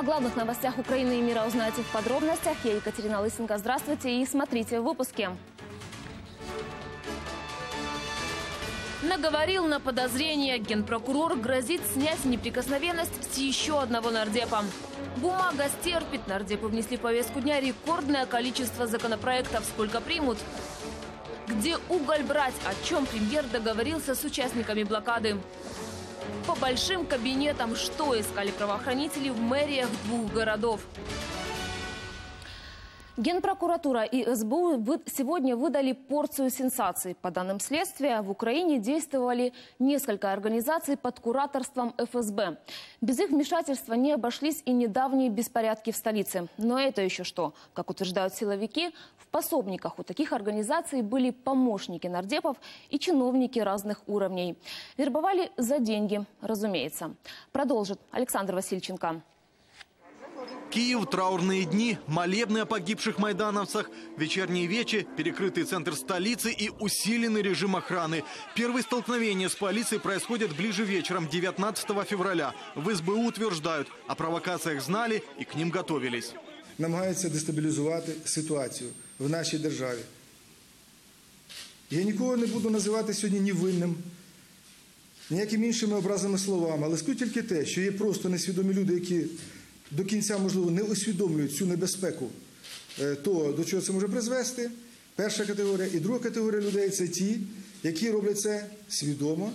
главных новостях Украины и мира узнаете в подробностях. Я Екатерина Лысенко. Здравствуйте и смотрите в выпуске. Наговорил на подозрение. Генпрокурор грозит снять неприкосновенность с еще одного нардепа. Бумага стерпит. Нардепы внесли в повестку дня рекордное количество законопроектов. Сколько примут? Где уголь брать? О чем премьер договорился с участниками блокады? По большим кабинетам что искали правоохранители в мэриях двух городов? Генпрокуратура и СБУ сегодня выдали порцию сенсаций. По данным следствия, в Украине действовали несколько организаций под кураторством ФСБ. Без их вмешательства не обошлись и недавние беспорядки в столице. Но это еще что? Как утверждают силовики, в пособниках у таких организаций были помощники нардепов и чиновники разных уровней. Вербовали за деньги, разумеется. Продолжит Александр Васильченко. Киев, траурные дни, молебны о погибших майдановцах, вечерние вечи, перекрытый центр столицы и усиленный режим охраны. Первые столкновения с полицией происходят ближе вечером 19 февраля. В СБУ утверждают, о провокациях знали и к ним готовились. Намагаються дестабілізувати ситуацію в нашій державі. Я нікого не буду називати сьогодні ні винним, ніякими іншими образними словами, але скажу тільки те, що є просто несвідомі люди, які до кінця, можливо, не усвідомлюють цю небезпеку того, до чого це може призвести. Перша категорія. І друга категорія людей – це ті, які роблять це свідомо,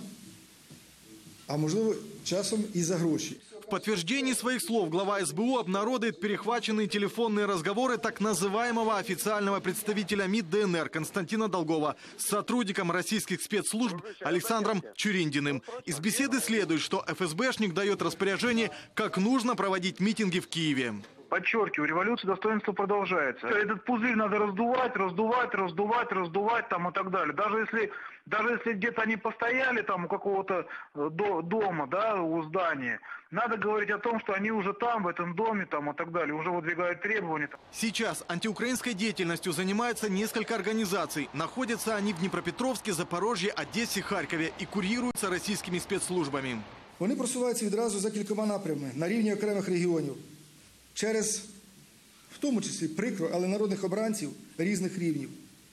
а можливо, часом і за гроші. В подтверждении своих слов глава СБУ обнародует перехваченные телефонные разговоры так называемого официального представителя МИД ДНР Константина Долгова с сотрудником российских спецслужб Александром Чуриндиным. Из беседы следует, что ФСБшник дает распоряжение, как нужно проводить митинги в Киеве. Подчеркиваю, революция достоинства продолжается. Этот пузырь надо раздувать там и так далее. Даже если где-то они постояли там у какого-то дома, да, у здания, надо говорить о том, что они уже там, в этом доме там и так далее, уже выдвигают требования. Сейчас антиукраинской деятельностью занимаются несколько организаций. Находятся они в Днепропетровске, Запорожье, Одессе, Харькове и курируются российскими спецслужбами. Вони просуваються відразу за кількома напрямами на рівні окремих регіонів. Через, в тому числі, прикро, але народних обранців різних рівнів.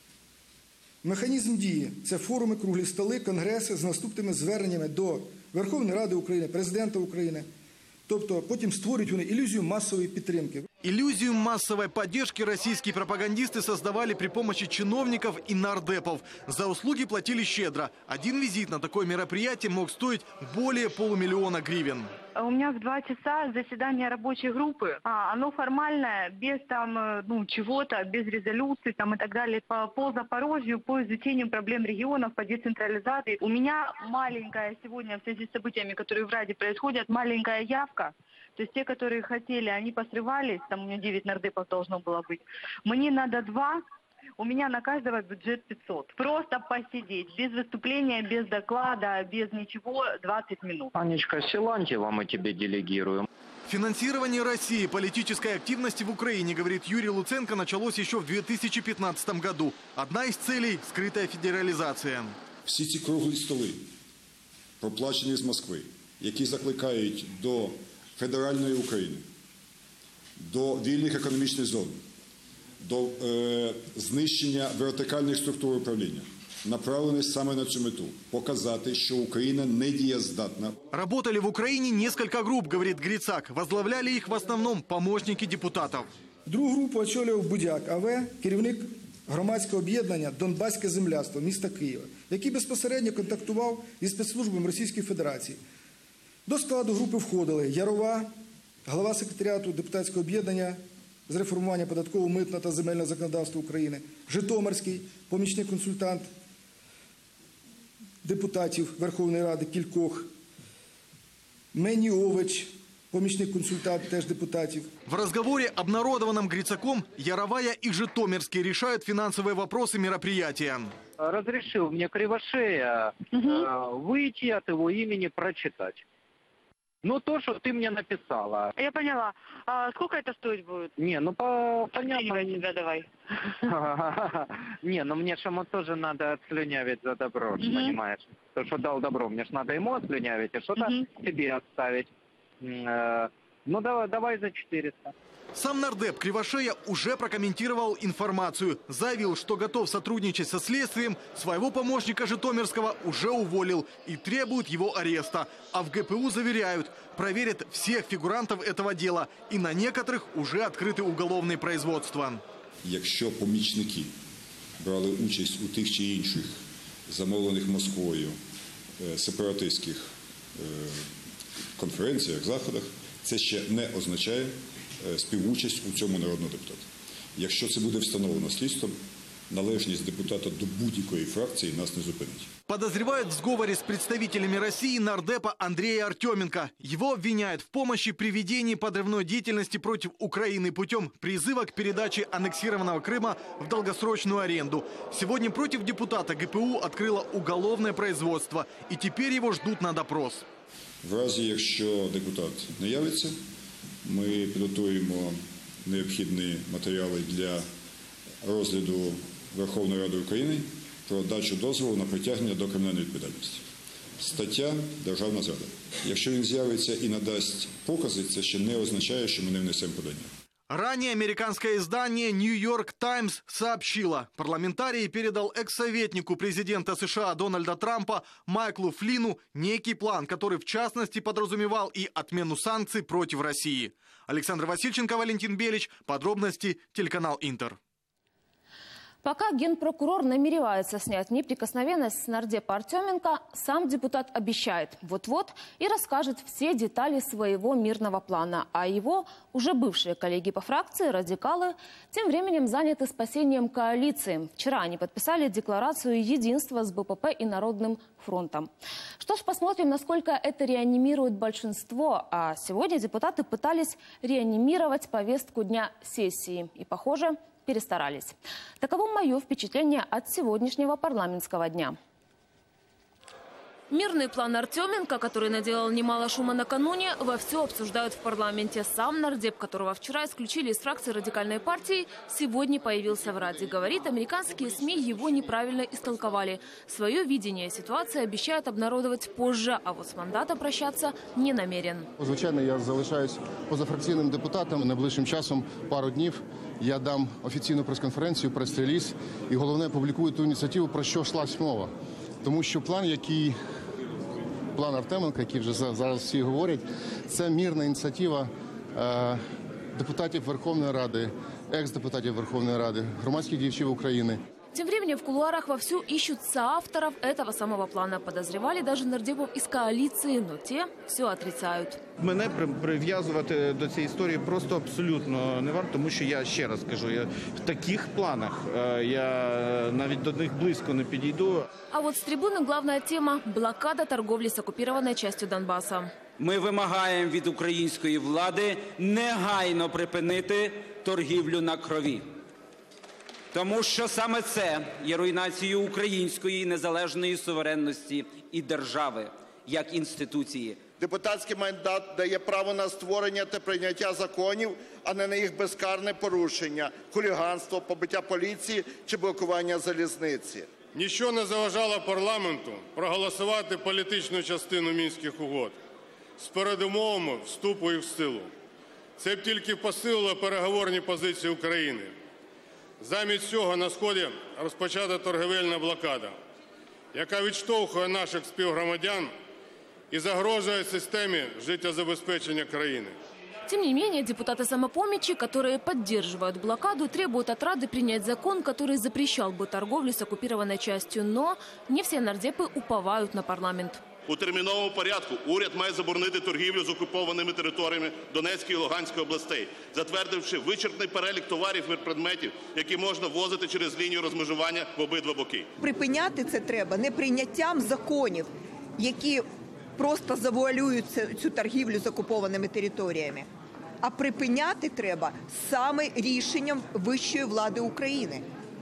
Механізм дії – це форуми, круглі столи, конгреси з наступними зверненнями до Верховної Ради України, Президента України. Тобто потім створюють вони ілюзію масової підтримки. Иллюзию массовой поддержки российские пропагандисты создавали при помощи чиновников и нардепов. За услуги платили щедро. Один визит на такое мероприятие мог стоить более $500 000 гривен. У меня в 2 часа заседание рабочей группы. Оно формальное, без там, чего-то, без резолюций там и так далее. По Запорожью, по изучению проблем регионов, по децентрализации. У меня маленькая сегодня в связи с событиями, которые в Раде происходят, маленькая явка. То есть те, которые хотели, они посрывались. Там у меня 9 нардепов должно было быть. Мне надо 2. У меня на каждого бюджет 500. Просто посидеть, без выступления, без доклада, без ничего, 20 минут. Анечка, Силантьева мы тебе делегируем. Финансирование России политической активности в Украине, говорит Юрий Луценко, началось еще в 2015 году. Одна из целей – скрытая федерализация. Всі ці круглі столи, проплачені з Москви, які закликають до федеральної України, до вільних економічних зон, до знищення вертикальних структур управління, направлены саме на цю мету – показати, що Україна не дієздатна. Работали в Украине несколько групп, говорит Грицак. Возглавляли их в основном помощники депутатов. Другу групу очолював Будяк А.В., керівник громадського об'єднання «Донбаське земляцтво» міста Києва, який безпосередньо контактував із спецслужбами Російської Федерації. До складу групи входили Ярова, голова секретаріату депутатського об'єднання з реформування податкового, митного та земельного законодавства України, Житомирський, помічник-консультант депутатів Верховної Ради кількох, Меніович, помощник-консультант теж депутатів. В разговоре, обнародованном Грицаком, Яровая и Житомирский решают финансовые вопросы мероприятия. Разрешил мне Кривошея выйти от его имени прочитать. Ну, то, что ты мне написала. Я поняла. А сколько это стоить будет? Не, понятно. Тебя давай. Не, мне ж ему тоже надо отслюнявить за добро, понимаешь? То, что дал добро, мне ж надо ему отслюнявить, а что-то себе оставить. Ну давай за 400. Сам нардеп Кривошея уже прокомментировал информацию. Заявил, что готов сотрудничать со следствием, своего помощника Житомирского уже уволил и требует его ареста. А в ГПУ заверяют, проверят всех фигурантов этого дела. И на некоторых уже открыты уголовные производства. Якщо помічники брали участь у тих чи інших замовлених Москвою сепаратистських конференціях, заходах, це ще не означає співучасть у цьому народного депутата. Якщо це буде встановлено слідством, належність депутата до будь-якої фракції нас не зупинить. Подозревают в сговоре с представителями России нардепа Андрея Артеменко. Его обвиняют в помощи при ведении подрывной деятельности против Украины путем призыва к передаче аннексированного Крыма в долгосрочную аренду. Сегодня против депутата ГПУ открыло уголовное производство, и теперь его ждут на допрос. В разі, якщо депутат не явиться, ми підготуємо необхідні матеріали для розгляду Верховної Ради України про дачу дозволу на притягнення до кримінальної відповідальності. Стаття «Державна зрада». Якщо він з'явиться і надасть покази, це ще не означає, що ми не внесемо подання. Ранее американское издание New York Times сообщило, парламентарий передал экс-советнику президента США Дональда Трампа Майклу Флину некий план, который в частности подразумевал и отмену санкций против России. Александр Васильченко, Валентин Белич. Подробности телеканал Интер. Пока генпрокурор намеревается снять неприкосновенность с нардепа Артеменко, сам депутат обещает вот-вот и расскажет все детали своего мирного плана. А его уже бывшие коллеги по фракции, радикалы, тем временем заняты спасением коалиции. Вчера они подписали декларацию единства с БПП и Народным фронтом. Что ж, посмотрим, насколько это реанимирует большинство. А сегодня депутаты пытались реанимировать повестку дня сессии. И, похоже, перестарались. Таково мое впечатление от сегодняшнего парламентского дня. Мирный план Артеменко, который наделал немало шума накануне, вовсю обсуждают в парламенте. Сам нардеп, которого вчера исключили из фракции радикальной партии, сегодня появился в Раде. Говорит, американские СМИ его неправильно истолковали. Свое видение ситуации обещает обнародовать позже, а вот с мандата прощаться не намерен. Звичайно, я залишаюсь позафракційним депутатом. Найближчим часом, пару днів, я дам офіційну прес-конференцію, прес-реліз і, головне, публікую ту ініціативу, про що йшлась мова. Тому що план Артеменка, який вже зараз всі говорять, це мирна ініціатива депутатів Верховної Ради, екс-депутатів Верховної Ради, громадських діячів України. Тем временем в кулуарах вовсю ищут соавторов этого самого плана. Подозревали даже нардепов из коалиции, но те все отрицают. Мене прив'язувати до цієї історії просто абсолютно не варто, тому що я ще раз кажу, в таких планах я навіть до них близько не підійду. А вот с трибуны главная тема – блокада торговли с оккупированной частью Донбасса. Ми вимагаємо від української влади негайно припинити торгівлю на крові. Тому що саме це є руйнацією української незалежної суверенності і держави, як інституції. Депутатський мандат дає право на створення та прийняття законів, а не на їх безкарне порушення, хуліганство, побиття поліції чи блокування залізниці. Ніщо не заважало парламенту проголосувати політичну частину Мінських угод з передумовами вступу їх в силу. Це б тільки посилило переговорні позиції України. Замість цього на Сході розпочата торгівельна блокада, яка відштовхує наших співгромадян и загрожает системе жизнеобеспечения краины. Тем не менее, депутаты самопомощи, которые поддерживают блокаду, требуют от Рады принять закон, который запрещал бы торговлю с оккупированной частью. Но не все нардепы уповают на парламент. У терміновому порядку уряд має заборонити торгівлю з окупованими територіями Донецької і Луганської областей, затвердивши вичерпний перелік товарів і предметів, які можна ввозити через лінію розмежування в обидва боки. Припиняти це треба не прийняттям законів, які просто завуалюють цю торгівлю з окупованими територіями, а припиняти треба саме рішенням вищої влади України.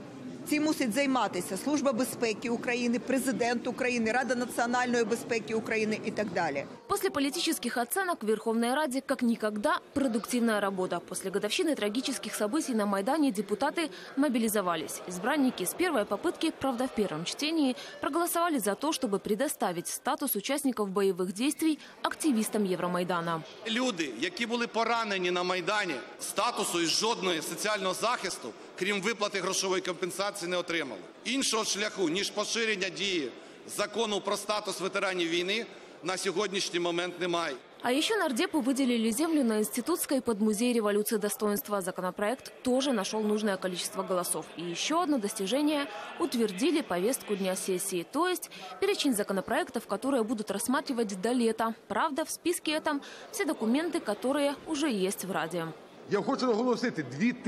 Цим мусить займатися Служба безпеки України, Президент України, Рада национальной безпеки України и так далее. После политических оценок в Верховной Раде как никогда продуктивная работа. После годовщины трагических событий на Майдане депутаты мобилизовались. Избранники с первой попытки, правда в первом чтении, проголосовали за то, чтобы предоставить статус участников боевых действий активистам Євромайдана. Люди, які були поранені на Майдані, статусу і жодної соціального захисту, крім виплати грошової компенсації, не отримали. Іншого шляху, ніж поширення дії закону про статус ветеранів війни, на сегодняшний момент немає. А еще нардепу выделили землю на Институтской под музей революции достоинства. Законопроект тоже нашел нужное количество голосов. И еще одно достижение – утвердили повестку дня сессии. То есть перечень законопроектов, которые будут рассматривать до лета. Правда, в списке этом все документы, которые уже есть в Раде. Я хочу наголосити,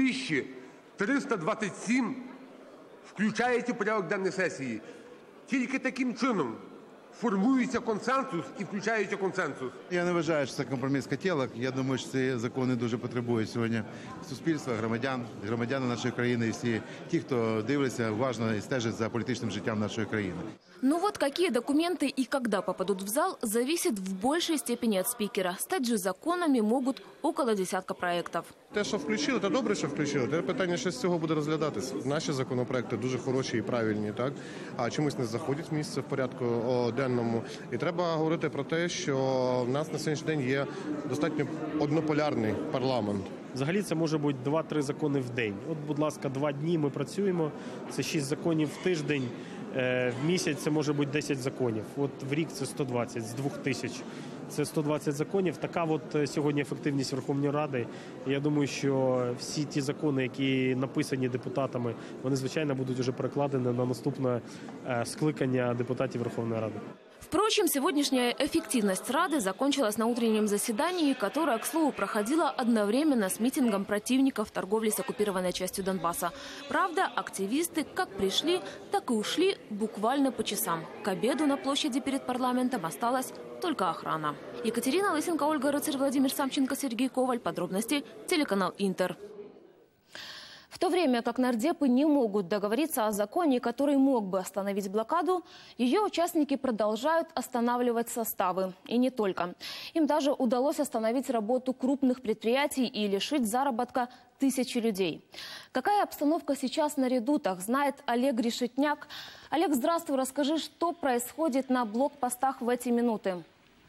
2327 включається в порядок денний сесії. Тільки таким чином формується консенсус і включається консенсус. Я не вважаю, що це компроміс хотілок. Я думаю, що ці закони дуже потребують сьогодні суспільства, громадяни нашої країни і всі ті, хто дивляться уважно і стежить за політичним життям нашої країни. Ну вот какие документы и когда попадут в зал, зависит в большей степени от спикера. Стать же законами могут около десятка проектов. Те, що включили, то добре, що включили. Те питання, що з цього буде розглядатись. Наші законопроекти дуже хороші і правильні, так? А чомусь не заходять в місце в порядку денному. І треба говорити про те, що в нас на сьогоднішній день є достатньо однополярний парламент. Взагалі це може бути 2-3 закони в день. От, будь ласка, 2 дні ми працюємо, це 6 законів в тиждень. В місяць це може бути 10 законів. От в рік це 120, з 2000. Це 120 законів. Така от сьогодні ефективність Верховної Ради. І я думаю, що всі ті закони, які написані депутатами, вони, звичайно, будуть вже перекладені на наступне скликання депутатів Верховної Ради. Впрочем, сегодняшняя эффективность Рады закончилась на утреннем заседании, которое, к слову, проходило одновременно с митингом противников торговли с оккупированной частью Донбасса. Правда, активисты как пришли, так и ушли буквально по часам. К обеду на площади перед парламентом осталась только охрана. Екатерина Лысенко, Ольга Рыцарь, Владимир Самченко, Сергей Коваль. Подробности телеканал Интер. В то время как нардепы не могут договориться о законе, который мог бы остановить блокаду, ее участники продолжают останавливать составы. И не только. Им даже удалось остановить работу крупных предприятий и лишить заработка тысячи людей. Какая обстановка сейчас на редутах, знает Олег Решетняк. Олег, здравствуй, расскажи, что происходит на блокпостах в эти минуты.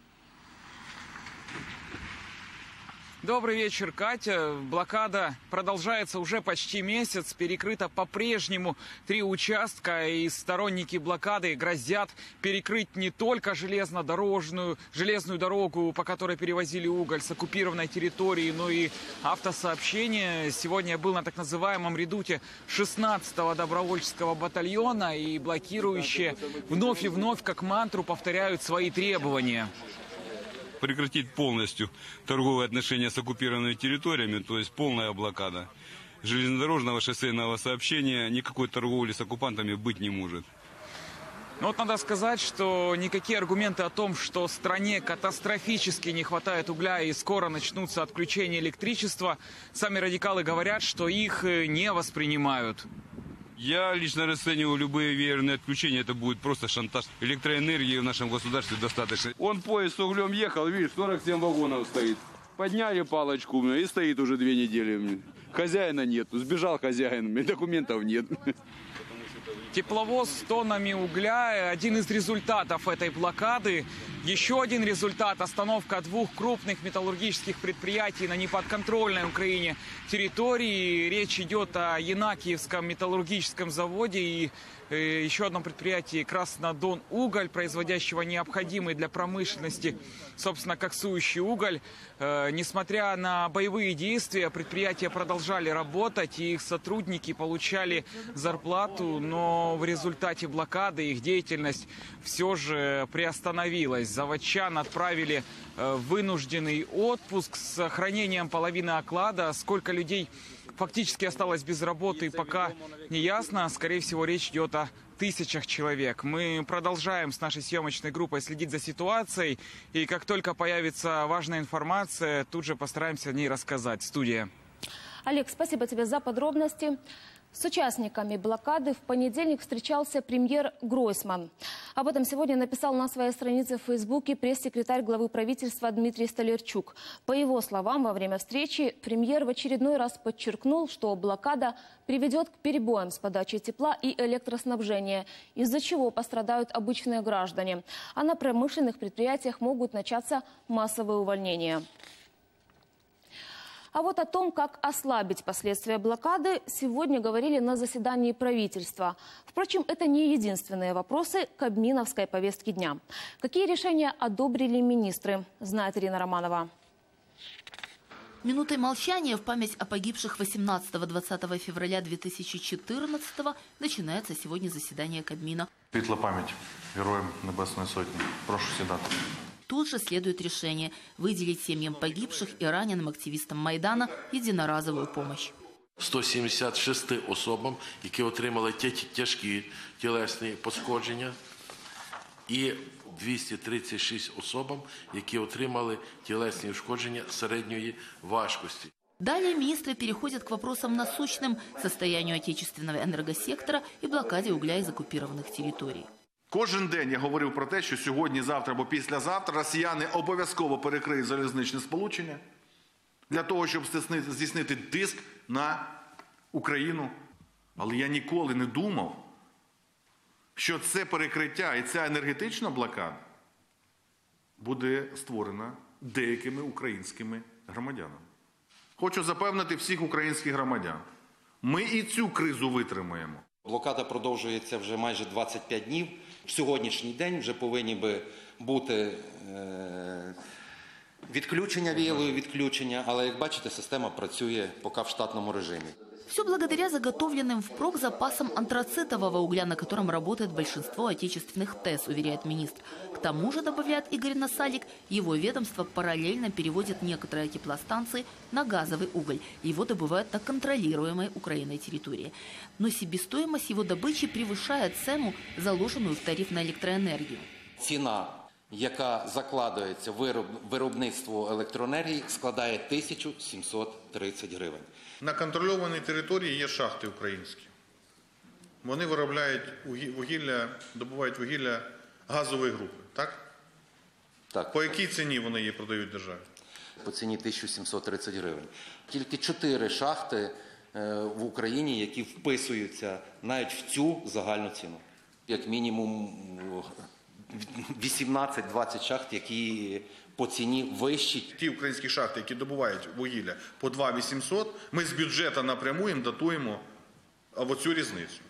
Добрый вечер, Катя. Блокада продолжается уже почти месяц. Перекрыто по-прежнему 3 участка. И сторонники блокады грозят перекрыть не только железную дорогу, по которой перевозили уголь с оккупированной территории, но и автосообщение. Сегодня я был на так называемом редуте 16-го добровольческого батальона. И блокирующие вновь и вновь как мантру повторяют свои требования. Прекратить полностью торговые отношения с оккупированными территориями, то есть полная блокада железнодорожного шоссейного сообщения, никакой торговли с оккупантами быть не может. Но вот надо сказать, что никакие аргументы о том, что стране катастрофически не хватает угля и скоро начнутся отключения электричества, сами радикалы говорят, что их не воспринимают. Я лично расцениваю любые веерные отключения, это будет просто шантаж. Электроэнергии в нашем государстве достаточно. Он поезд с углем ехал, видишь, 47 вагонов стоит. Подняли палочку и стоит уже 2 недели. Хозяина нет, сбежал хозяин, документов нет. Тепловоз с тоннами угля – один из результатов этой блокады. Еще один результат – остановка 2 крупных металлургических предприятий на неподконтрольной Украине территории. Речь идет о Янакиевском металлургическом заводе и еще одном предприятии «Краснодон-Уголь», производящего необходимый для промышленности, собственно, коксующий уголь. Несмотря на боевые действия, предприятия продолжали работать, и их сотрудники получали зарплату, но в результате блокады их деятельность все же приостановилась. Заводчан отправили в вынужденный отпуск с сохранением половины оклада. Сколько людей фактически осталось без работы, пока не ясно. Скорее всего, речь идет о тысячах человек. Мы продолжаем с нашей съемочной группой следить за ситуацией. И как только появится важная информация, тут же постараемся о ней рассказать. Студия. Олег, спасибо тебе за подробности. С участниками блокады в понедельник встречался премьер Гройсман. Об этом сегодня написал на своей странице в Фейсбуке пресс-секретарь главы правительства Дмитрий Столярчук. По его словам, во время встречи премьер в очередной раз подчеркнул, что блокада приведет к перебоям с подачей тепла и электроснабжения, из-за чего пострадают обычные граждане. А на промышленных предприятиях могут начаться массовые увольнения. А вот о том, как ослабить последствия блокады, сегодня говорили на заседании правительства. Впрочем, это не единственные вопросы кабминовской повестки дня. Какие решения одобрили министры, знает Ирина Романова. Минутой молчания в память о погибших 18-20 февраля 2014 начинается сегодня заседание Кабмина. Світла пам'ять героям Небесної Сотні. Прошу сідати. Тут же следует решение выделить семьям погибших и раненым активистам Майдана единоразовую помощь. 176 особам, які отримали тяжкі тілесні пошкодження, і 236 особам, які отримали тілесні ушкодження середньої важкості. Далее министры переходят к вопросам насущным, состоянию отечественного энергосектора и блокаде угля из оккупированных территорий. Кожен день я говорив про те, що сьогодні, завтра або післязавтра росіяни обов'язково перекриють залізничне сполучення для того, щоб здійснити тиск на Україну. Але я ніколи не думав, що це перекриття і ця енергетична блокада буде створена деякими українськими громадянами. Хочу запевнити всіх українських громадян, ми і цю кризу витримаємо. Блокада продовжується вже майже 25 днів. В сьогоднішній день вже повинні би бути відключення, віялові відключення, але, як бачите, система працює поки в штатному режимі. Все благодаря заготовленным впрок запасам антрацитового угля, на котором работает большинство отечественных ТЭС, уверяет министр. К тому же, добавляет Игорь Насалик, его ведомство параллельно переводит некоторые теплостанции на газовый уголь. Его добывают на контролируемой Украиной территории. Но себестоимость его добычи превышает цену, заложенную в тариф на электроэнергию. Ціна, яка закладається в виробництво електроенергії, складає 1730 гривень. На контрольованій території є шахти українські. Вони виробляють вугілля, добувають вугілля газової групи, так? Так. По якій ціні вони її продають державі? По ціні 1730 гривень. Тільки 4 шахти в Україні, які вписуються навіть в цю загальну ціну. Як мінімум 18-20 шахт, які по ціні вищі. Ті українські шахти, які добувають вугілля по 2800, ми з бюджету напряму їм датуємо оцю різницю.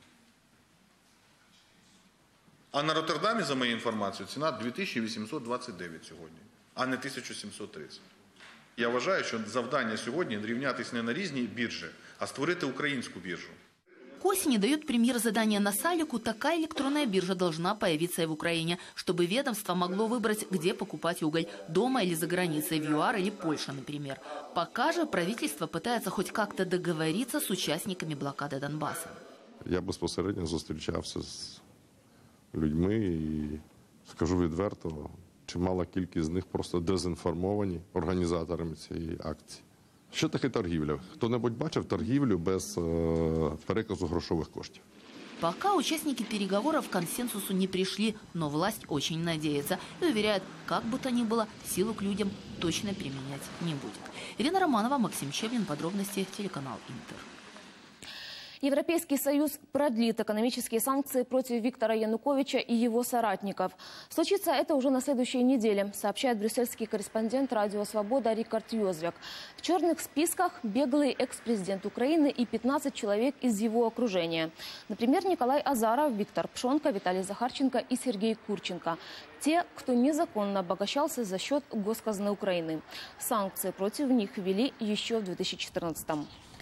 А на Роттердамі, за моєю інформацією, ціна 2829 сьогодні, а не 1730. Я вважаю, що завдання сьогодні рівнятися не на різні біржі, а створити українську біржу. К осени дает премьер задание Насалику, такая электронная биржа должна появиться и в Украине, чтобы ведомство могло выбрать, где покупать уголь, дома или за границей, в ЮАР или Польше, например. Пока же правительство пытается хоть как-то договориться с участниками блокады Донбасса. Я безпосередньо зустрічався з людьми і, скажу відверто, чимала кількість з них просто дезінформовані організаторами цієї акції. Що таке торгівля? Хто-небудь бачив торгівлю без переказу грошових коштів? Пока участники переговоров к консенсусу не пришли, но власть очень надеется и уверяет, как бы то ни было, силу к людям точно применять не будет. Ирина Романова, Максим Щеблин, подробности, телеканал Интер. Европейский Союз продлит экономические санкции против Виктора Януковича и его соратников. Случится это уже на следующей неделе, сообщает брюссельский корреспондент «Радио Свобода» Рикард Йозвек. В черных списках беглый экс-президент Украины и 15 человек из его окружения. Например, Николай Азаров, Виктор Пшонка, Виталий Захарченко и Сергей Курченко. Те, кто незаконно обогащался за счет госказны Украины. Санкции против них ввели еще в 2014-м.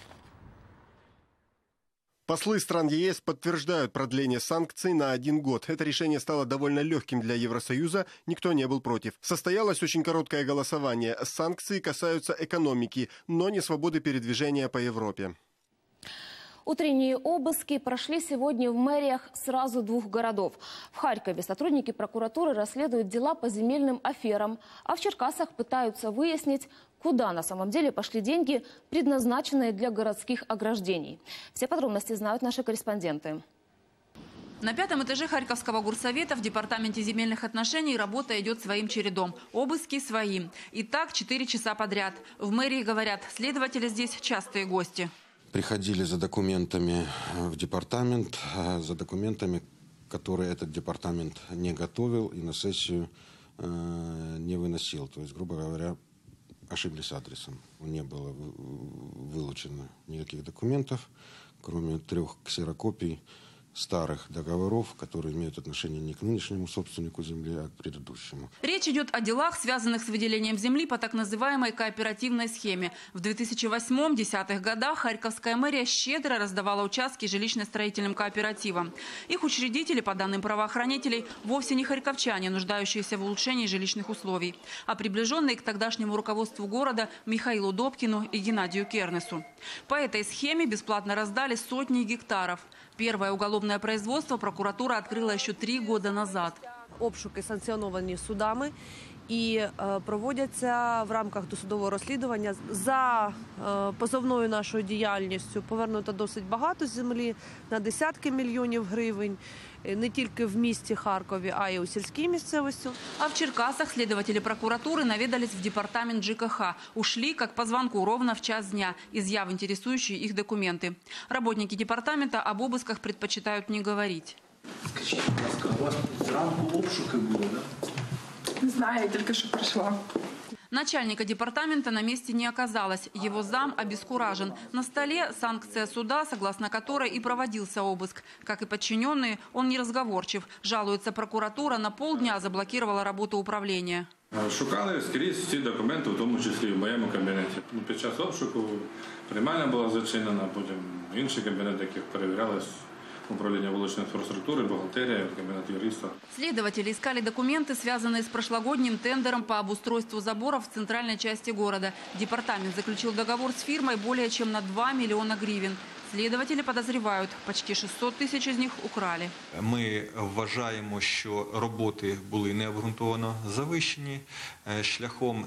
Послы стран ЕС подтверждают продление санкций на 1 год. Это решение стало довольно легким для Евросоюза, никто не был против. Состоялось очень короткое голосование. Санкции касаются экономики, но не свободы передвижения по Европе. Утренние обыски прошли сегодня в мэриях сразу 2 городов. В Харькове сотрудники прокуратуры расследуют дела по земельным аферам, а в Черкасах пытаются выяснить, куда на самом деле пошли деньги, предназначенные для городских ограждений. Все подробности знают наши корреспонденты. На 5-м этаже Харьковского горсовета в департаменте земельных отношений работа идет своим чередом. Обыски свои. И так 4 часа подряд. В мэрии говорят, следователи здесь частые гости. Приходили за документами в департамент, за документами, которые этот департамент не готовил и на сессию не выносил. То есть, грубо говоря, ошиблись адресом. Не было вылучено никаких документов, кроме 3 ксерокопий старых договоров, которые имеют отношение не к нынешнему собственнику земли, а к предыдущему. Речь идет о делах, связанных с выделением земли по так называемой кооперативной схеме. В 2008-2010 годах Харьковская мэрия щедро раздавала участки жилищно-строительным кооперативам. Их учредители, по данным правоохранителей, вовсе не харьковчане, нуждающиеся в улучшении жилищных условий, а приближенные к тогдашнему руководству города Михаилу Добкину и Геннадию Кернесу. По этой схеме бесплатно раздали сотни гектаров. Первое уголовное производство прокуратура открыла еще 3 года назад. Обшуки санкціоновані судами і проводяться в рамках досудового розслідування. За позовною нашою діяльністю повернуто досить багато землі на десятки мільйонів гривень. Не тільки в місті Харкові, а й у сільській місцевості. А в Черкасах следователи прокуратуры наведались в департамент ЖКХ. Ушли, как по звонку, ровно в час дня, изъяв интересующие их документы. Работники департамента об обысках предпочитают не говорить. Скажіть, будь ласка, у вас зранку обшуки були, да? Не знаю, я только что пришла. Начальника департамента на месте не оказалось. Его зам обескуражен. На столе санкция суда, согласно которой и проводился обыск. Как и подчиненные, он неразговорчив. Жалуется прокуратура, на полдня заблокировала работу управления. Шукали скрізь всі документи, в тому числі і в моєму кабінеті. Під час обшуку приймальня була зачинена, потім інші кабінети, яких перевірялись. Управление вуличной инфраструктуры, бухгалтерия, кабинет юриста. Следователи искали документы, связанные с прошлогодним тендером по обустройству заборов в центральной части города. Департамент заключил договор с фирмой более чем на 2 миллиона гривен. Следователи подозревают, почти 600 тысяч из них украли. Ми вважаємо, що роботи були необґрунтовано завищені шляхом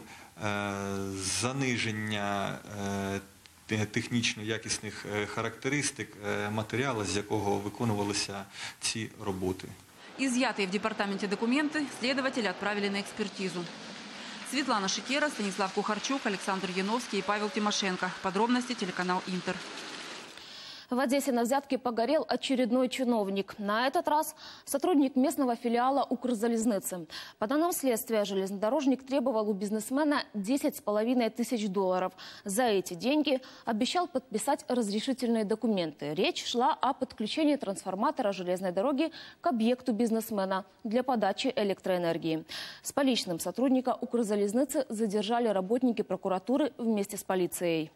заниження технічно якісних характеристик матеріалу, з якого виконувалися ці роботи. Изъятые в департаменте документы следователи отправили на экспертизу. Светлана Шикера, Станислав Кухарчук, Александр Яновский и Павел Тимошенко. Подробности телеканал Интер. В Одессе на взятке погорел очередной чиновник. На этот раз сотрудник местного филиала Укрзалезницы. По данным следствия, железнодорожник требовал у бизнесмена 10,5 тысяч долларов. За эти деньги обещал подписать разрешительные документы. Речь шла о подключении трансформатора железной дороги к объекту бизнесмена для подачи электроэнергии. С поличным сотрудника Укрзалезницы задержали работники прокуратуры вместе с полицией.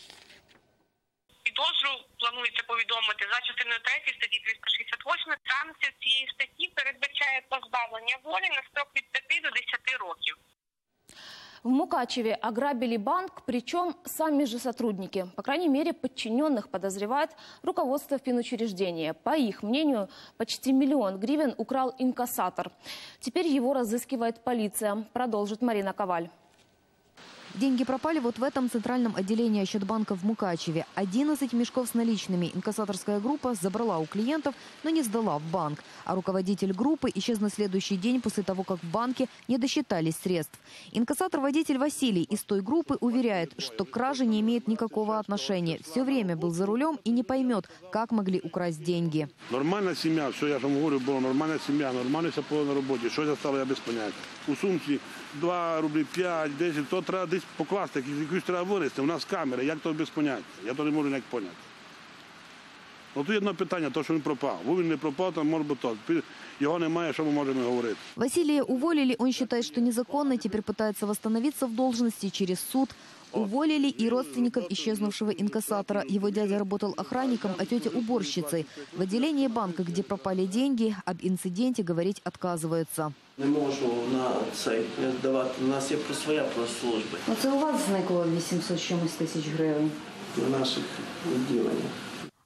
Підозру планується повідомити за частиною 3 статті 368. Санкція цієї статті передбачає позбавлення волі на строк від 5 до 10 років. В Мукачеве ограбили банк, причем сами же сотрудники. По крайней мере, подчиненных подозревает руководство финучреждения. По их мнению, почти 1 миллион гривен украл инкассатор. Теперь его разыскивает полиция. Продолжит Марина Коваль. Деньги пропали вот в этом центральном отделении Ощадбанка в Мукачеве. 11 мешков с наличными инкассаторская группа забрала у клиентов, но не сдала в банк. А руководитель группы исчез на следующий день после того, как в банке не досчитались средств. Инкассатор-водитель Василий из той группы уверяет, что к краже не имеет никакого отношения. Все время был за рулем и не поймет, как могли украсть деньги. Нормальная семья, все я там говорю, была нормальная семья, нормально все было на работе. Что я стало, я без понятия. У сумці 2 рублі, 5, 10, то треба десь покласти, якусь треба винести. У нас камери, як то без поняття? Я то не можу ніяк поняти. Ну, тут одне питання, то, що він пропав. Бо він не пропав, там може бути то. Його немає, що ми можемо говорити. Василия уволили, он считает, что незаконно, теперь пытается восстановиться в должности через суд. Уволили и родственников исчезнувшего инкассатора. Его дядя работал охранником, а тетя уборщицей. В отделении банка, где пропали деньги, об инциденте говорить отказываются. Не можу на цей здавати. У нас є про своя служба. Оце у вас зникло 800 чимось тисяч гривень? На наших відділеннях.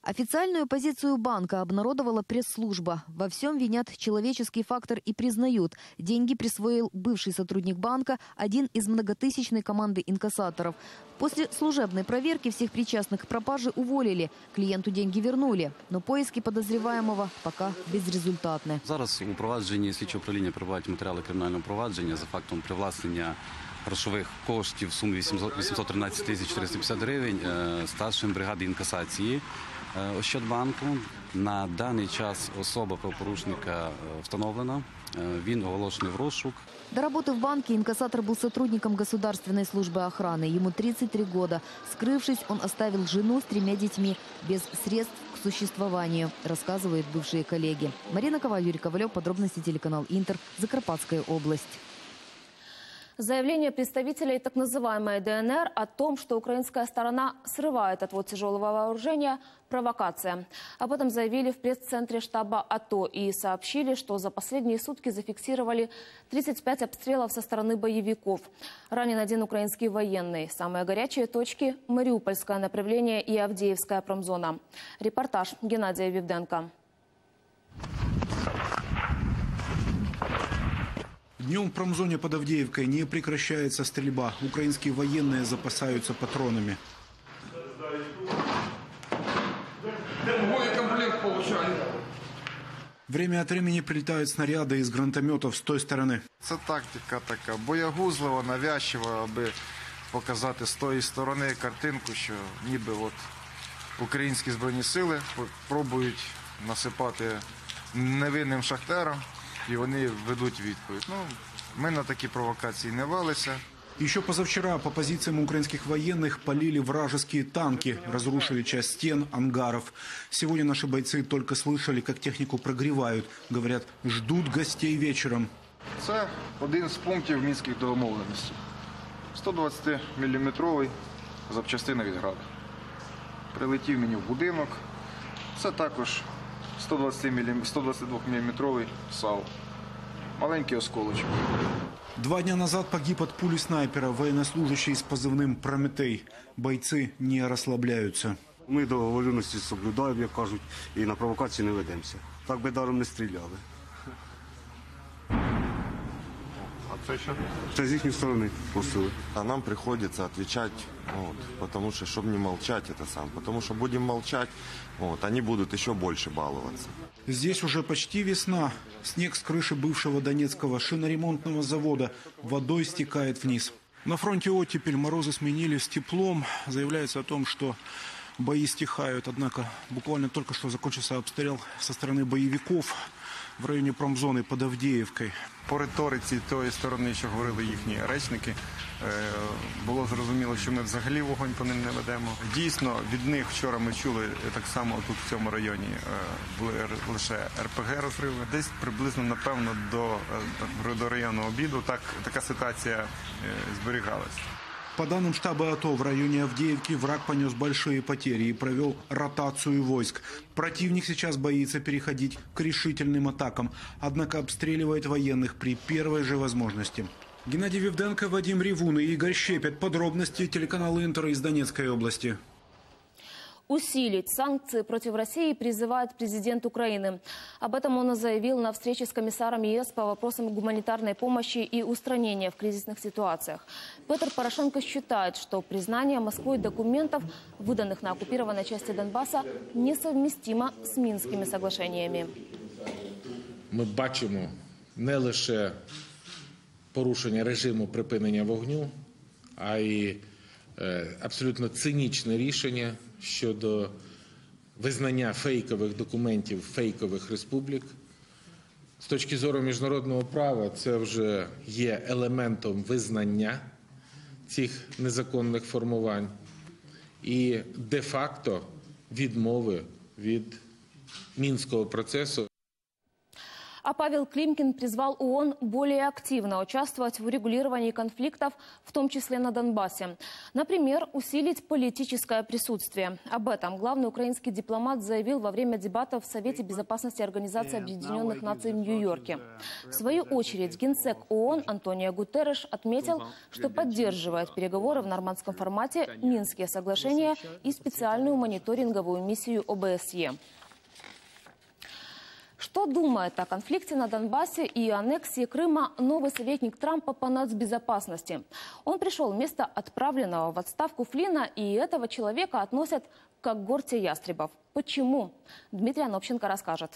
Официальную позицию банка обнародовала пресс-служба. Во всем винят человеческий фактор и признают, деньги присвоил бывший сотрудник банка, один из многотысячной команды инкассаторов. После служебной проверки всех причастных к пропаже уволили. Клиенту деньги вернули. Но поиски подозреваемого пока безрезультатны. Зараз у провадженні слідчого управління перебувають матеріали кримінального провадження за фактом привласнення грошових коштів в сумі 813 тисяч 450 гривень старшим бригади інкасації Ощадбанку. На даний час особа правопорушника встановлена. Він оголошений в розшук. До работы в банке инкассатор был сотрудником Государственной службы охраны. Ему 33 года. Скрывшись, он оставил жену с 3 детьми без средств к существованию, рассказывают бывшие коллеги. Марина Коваль, Юрий Ковалев, подробности телеканал Интер, Закарпатская область. Заявление представителей так называемой ДНР о том, что украинская сторона срывает отвод тяжелого вооружения – провокация. Об этом заявили в пресс-центре штаба АТО и сообщили, что за последние сутки зафиксировали 35 обстрелов со стороны боевиков. Ранен один украинский военный. Самые горячие точки – Мариупольское направление и Авдеевская промзона. Репортаж Геннадия Вивденко. Днем в промзоне под Авдеевкой не прекращается стрельба. Украинские военные запасаются патронами. Время от времени прилетают снаряды из гранатометов с той стороны. Це тактика така, боягузлива, навязчива, аби показати з тої сторони картинку, що ніби от українські збройні сили пробують насипати невинним шахтерам, и они ведут відповідь. Мы на такие провокации не велися. Еще позавчера по позициям украинских военных полили вражеские танки, разрушили часть стен, ангаров. Сегодня наши бойцы только слышали, как технику прогревают. Говорят, ждут гостей вечером. Це один з пунктів мінських домовленостей. 120-мм запчастина від «Града». Прилетів мені в будинок. Це також 122-мм САУ. Маленький осколочок. 2 дня назад погиб от пули снайпера военнослужащий с позывным «Прометей». Бойцы не расслабляются. Ми договоренності соблюдаємо, як кажуть, і на провокації не ведемося. Так би даром не стріляли. А це що? Це з їхньої сторони просили. А нам приходится отвечать, потому что, чтобы не молчать, потому что будем молчать, они будут еще больше баловаться. Здесь уже почти весна. Снег с крыши бывшего Донецкого шиноремонтного завода водой стекает вниз. На фронте оттепель, морозы сменились теплом. Заявляется о том, что бои стихают. Однако буквально только что закончился обстрел со стороны боевиков в районі промзони під Авдіївкою. По риториці тої сторони, що говорили їхні речники, було зрозуміло, що ми взагалі вогонь по ним не ведемо. Дійсно, від них вчора ми чули так само тут в цьому районі були лише РПГ-розриви. Десь приблизно, напевно, до району обіду така ситуація зберігалась. По данным штаба АТО, в районе Авдеевки враг понес большие потери и провел ротацию войск. Противник сейчас боится переходить к решительным атакам, однако обстреливает военных при первой же возможности. Геннадий Вивденко, Вадим Ревун и Игорь Щепет. Подробности телеканала Интер из Донецкой области. Усилить санкции против России призывает президент Украины. Об этом он заявил на встрече с комиссаром ЕС по вопросам гуманитарной помощи и устранения в кризисных ситуациях. Петр Порошенко считает, что признание Москвой документов, выданных на оккупированной части Донбасса, несовместимо с Минскими соглашениями. Ми бачимо не лише порушення режиму припинення вогню, а й абсолютно цинічне рішення щодо визнання фейкових документів фейкових республік. З точки зору міжнародного права це вже є елементом визнання цих незаконних формувань і де-факто відмови від Мінського процесу. А Павел Климкин призвал ООН более активно участвовать в урегулировании конфликтов, в том числе на Донбассе. Например, усилить политическое присутствие. Об этом главный украинский дипломат заявил во время дебатов в Совете безопасности Организации Объединенных Наций в Нью-Йорке. В свою очередь, генсек ООН Антонио Гутерреш отметил, что поддерживает переговоры в нормандском формате, Минские соглашения и специальную мониторинговую миссию ОБСЕ. Что думает о конфликте на Донбассе и аннексии Крыма новый советник Трампа по нацбезопасности? Он пришел вместо отправленного в отставку Флина, и этого человека относят к когорте ястребов. Почему? Дмитрий Анопченко расскажет.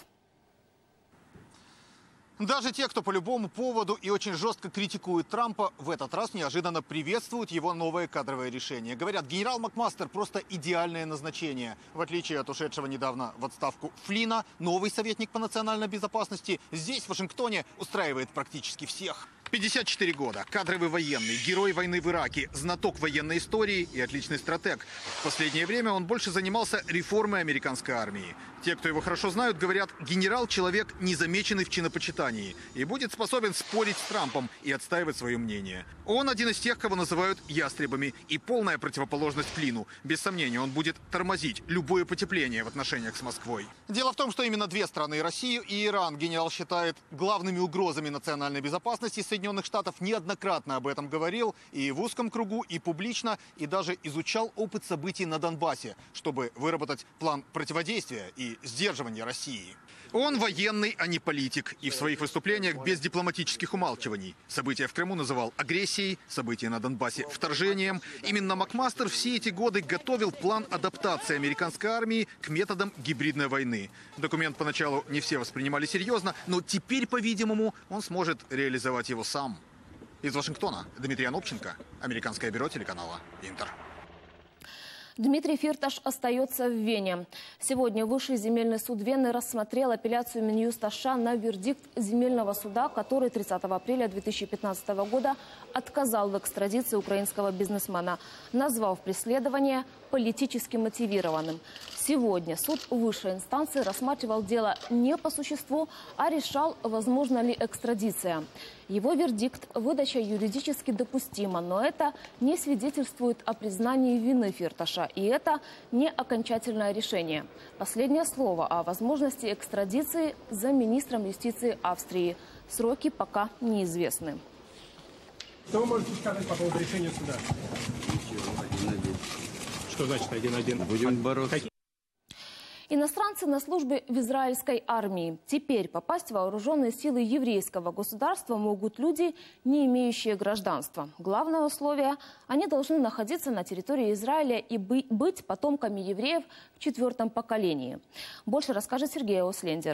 Даже те, кто по любому поводу и очень жестко критикует Трампа, в этот раз неожиданно приветствуют его новое кадровое решение. Говорят, генерал Макмастер просто идеальное назначение. В отличие от ушедшего недавно в отставку Флина, новый советник по национальной безопасности здесь, в Вашингтоне, устраивает практически всех. 54 года, кадровый военный, герой войны в Ираке, знаток военной истории и отличный стратег. В последнее время он больше занимался реформой американской армии. Те, кто его хорошо знают, говорят, генерал – человек, не замеченный в чинопочитании, и будет способен спорить с Трампом и отстаивать свое мнение. Он один из тех, кого называют ястребами, и полная противоположность Флину. Без сомнения, он будет тормозить любое потепление в отношениях с Москвой. Дело в том, что именно две страны, Россию и Иран, генерал считает главными угрозами национальной безопасности Соединенных Штатов, неоднократно об этом говорил и в узком кругу, и публично, и даже изучал опыт событий на Донбассе, чтобы выработать план противодействия и сдерживания России. Он военный, а не политик, и в своих выступлениях без дипломатических умалчиваний. События в Крыму называл агрессией, события на Донбассе – вторжением. Именно Макмастер все эти годы готовил план адаптации американской армии к методам гибридной войны. Документ поначалу не все воспринимали серьезно, но теперь, по-видимому, он сможет реализовать его сам. Из Вашингтона Дмитрий Анопченко, американское бюро телеканала «Интер». Дмитрий Фирташ остается в Вене. Сегодня Высший земельный суд Вены рассмотрел апелляцию Минюста США на вердикт земельного суда, который 30 апреля 2015 года отказал в экстрадиции украинского бизнесмена, назвав преследование политически мотивированным. Сегодня суд высшей инстанции рассматривал дело не по существу, а решал, возможна ли экстрадиция. Его вердикт – выдача юридически допустима, но это не свидетельствует о признании вины Фирташа, и это не окончательное решение. Последнее слово о возможности экстрадиции за министром юстиции Австрии. Сроки пока неизвестны. Что вы можете сказать по поводу решения суда? Что значит 1-1? Будем бороться. Иностранцы на службе в израильской армии. Теперь попасть в вооруженные силы еврейского государства могут люди, не имеющие гражданства. Главное условие – они должны находиться на территории Израиля и быть потомками евреев в 4-м поколении. Больше расскажет Сергей Ослендер.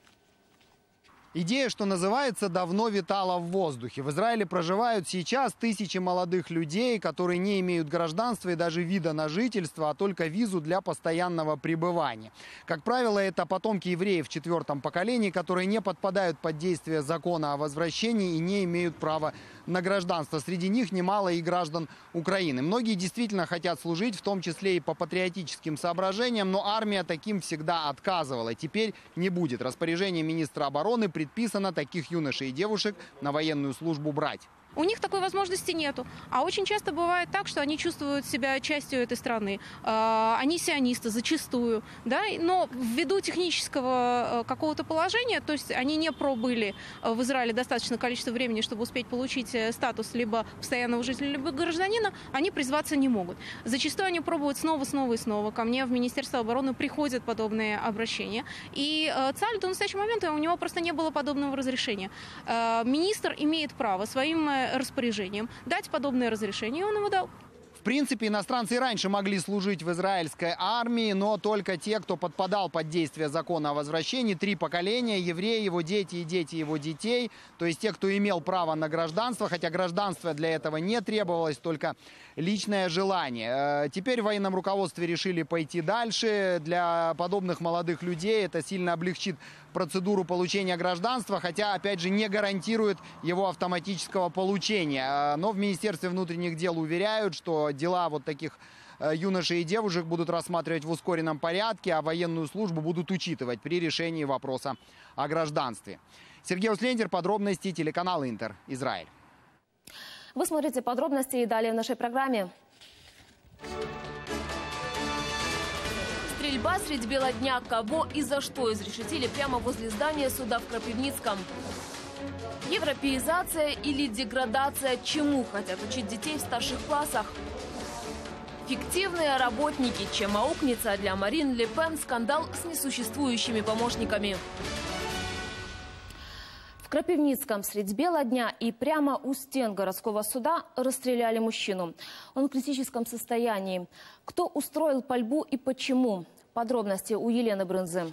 Идея, что называется, давно витала в воздухе. В Израиле проживают сейчас тысячи молодых людей, которые не имеют гражданства и даже вида на жительство, а только визу для постоянного пребывания. Как правило, это потомки евреев в 4-м поколении, которые не подпадают под действие закона о возвращении и не имеют права на гражданство. Среди них немало и граждан Украины. Многие действительно хотят служить, в том числе и по патриотическим соображениям, но армия таким всегда отказывала. Теперь не будет. Распоряжением министра обороны предписано таких юношей и девушек на военную службу брать. У них такой возможности нету. А очень часто бывает так, что они чувствуют себя частью этой страны. Они сионисты зачастую. Да? Но ввиду технического какого-то положения, то есть они не пробыли в Израиле достаточное количество времени, чтобы успеть получить статус либо постоянного жителя, либо гражданина, они призваться не могут. Зачастую они пробуют снова и снова. Ко мне в Министерство обороны приходят подобные обращения. И ЦАЛЬ до настоящего момента у него просто не было подобного разрешения. Министр имеет право своим распоряжением дать подобное разрешение, и он его дал. В принципе, иностранцы и раньше могли служить в израильской армии, но только те, кто подпадал под действие закона о возвращении. 3 поколения: евреи, его дети и дети его детей. То есть те, кто имел право на гражданство, хотя гражданство для этого не требовалось, только личное желание. Теперь в военном руководстве решили пойти дальше. Для подобных молодых людей это сильно облегчит процедуру получения гражданства, хотя, опять же, не гарантирует его автоматического получения. Но в Министерстве внутренних дел уверяют, что дела вот таких юношей и девушек будут рассматривать в ускоренном порядке, а военную службу будут учитывать при решении вопроса о гражданстве. Сергей Услендер, подробности, телеканал «Интер», Израиль. Вы смотрите подробности и далее в нашей программе. Стрельба средь бела дня. Кого и за что изрешетили прямо возле здания суда в Крапивницком. Европеизация или деградация? Чему хотят учить детей в старших классах? Фиктивные работники. Чем аукнется для Марин Ле Пен скандал с несуществующими помощниками? В Крапивницком средь бела дня и прямо у стен городского суда расстреляли мужчину. Он в критическом состоянии. Кто устроил пальбу и почему? Подробности у Елены Брынзы.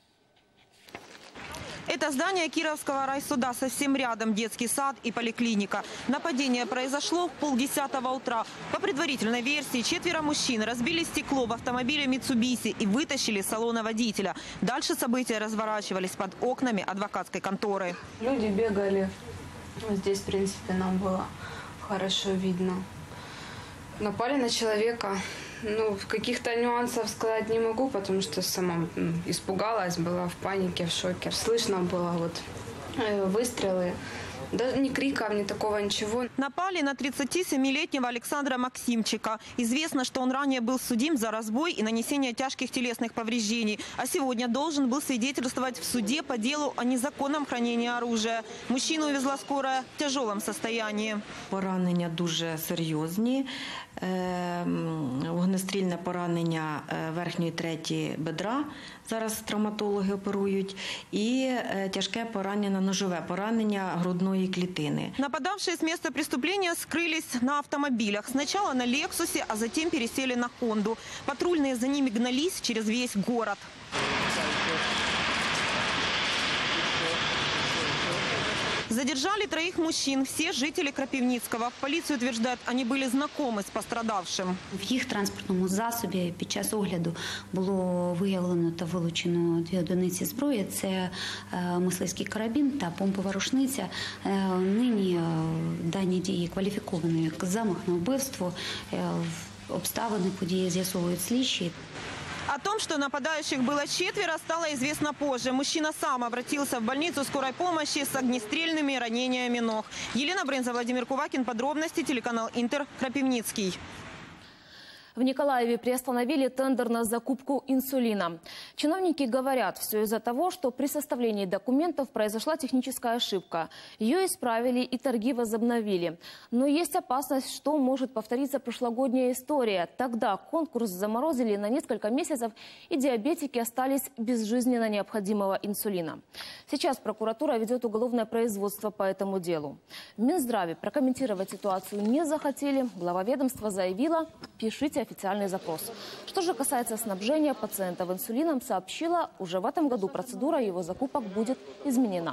Это здание Кировского райсуда, совсем рядом детский сад и поликлиника. Нападение произошло в 9:30 утра. По предварительной версии, 4 мужчин разбили стекло в автомобиле Mitsubishi и вытащили из салона водителя. Дальше события разворачивались под окнами адвокатской конторы. Люди бегали. Здесь, в принципе, нам было хорошо видно. Напали на человека. Ну, каких-то нюансов сказать не могу, потому что сама испугалась, была в панике, в шоке. Слышно было вот выстрелы. Даже ни криков, ни такого ничего. Напали на 37-летнего Александра Максимчика. Известно, что он ранее был судим за разбой и нанесение тяжких телесных повреждений. А сегодня должен был свидетельствовать в суде по делу о незаконном хранении оружия. Мужчину увезла скорая в тяжелом состоянии. Поранення дуже серйозні. Вогнестрільне поранення верхньої треті бедра. Зараз травматологи оперують. І тяжке поранення, ножове поранення грудної клітини. Нападавшие с места преступления скрылись на автомобилях. Сначала на «Лексусе», а затем пересели на «Хонду». Патрульные за ними гнались через весь город. Задержали 3 мужчин, все жители Крапивницкого. В полиции утверждают, они были знакомы с пострадавшим. В їх транспортному засобі під час огляду було виявлено та вилучено 2 одиниці зброї. Це мисливський карабін та помпова рушниця. Нині дані дії кваліфіковані як замах на вбивство. Обставини події з'ясовують слідчі. О том, что нападающих было 4, стало известно позже. Мужчина сам обратился в больницу скорой помощи с огнестрельными ранениями ног. Елена Брынза, Владимир Кувакин. Подробности, телеканал «Интер», Крапивницкий. В Николаеве приостановили тендер на закупку инсулина. Чиновники говорят, все из-за того, что при составлении документов произошла техническая ошибка. Ее исправили и торги возобновили. Но есть опасность, что может повториться прошлогодняя история. Тогда конкурс заморозили на несколько месяцев, и диабетики остались без жизненно необходимого инсулина. Сейчас прокуратура ведет уголовное производство по этому делу. В Минздраве прокомментировать ситуацию не захотели. Глава ведомства заявила: пишите официальный запрос. Что же касается снабжения пациентов инсулином, сообщила, уже в этом году процедура его закупок будет изменена.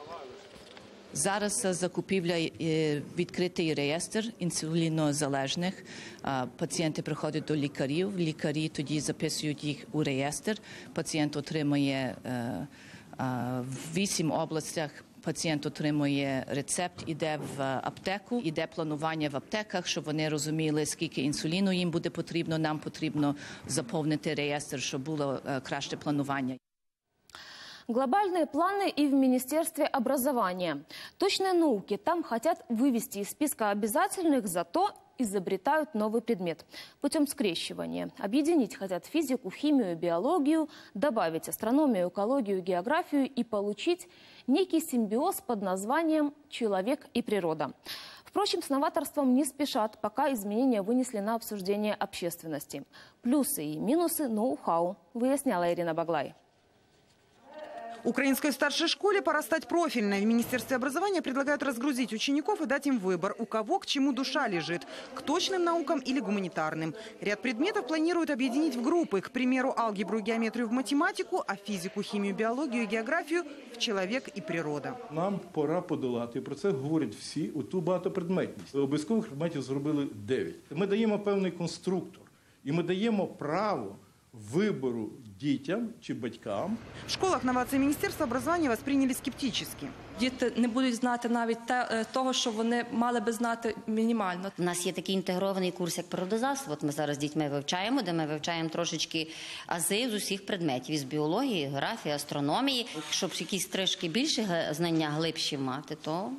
Зараз закупівля відкритий реєстр інсулінозалежних. Пацієнти приходять до лікарів, лікарі тоді записують їх у реєстр. Пацієнт отримує в 8 областях. Пацієнт отримує рецепт, іде в аптеку, іде планування в аптеках, щоб вони розуміли, скільки інсуліну їм буде потрібно. Нам потрібно заповнити реєстр, щоб було краще планування. Глобальные планы и в Министерстве образования. Точные науки там хотят вывести из списка обязательных, зато изобретают новый предмет путем скрещивания. Объединить хотят физику, химию, биологию, добавить астрономию, экологию, географию и получить некий симбиоз под названием «Человек и природа». Впрочем, с новаторством не спешат, пока изменения вынесли на обсуждение общественности. Плюсы и минусы ноу-хау, выясняла Ирина Баглай. Украинской старшей школе пора стать профильной. В Министерстве образования предлагают разгрузить учеников и дать им выбор, у кого к чему душа лежит – к точным наукам или гуманитарным. Ряд предметов планируют объединить в группы, к примеру, алгебру и геометрию в математику, а физику, химию, биологию и географию в человек и природа. Нам пора подолати, і про це говорять всі, у ту багатопредметність. Обов'язкових предметів зробили 9. Ми даємо певний конструктор, і ми даємо право вибору дітям чи батькам. В школах новации Министерства образования восприняли скептически. Діти не будуть знати навіть того, що вони мали би знати мінімально. У нас є такий інтегрований курс, як природознавство. От ми зараз з дітьми вивчаємо, де ми вивчаємо трошечки ази з усіх предметів. Із біології, географії, астрономії. Щоб якісь трішки більші знання глибші мати, то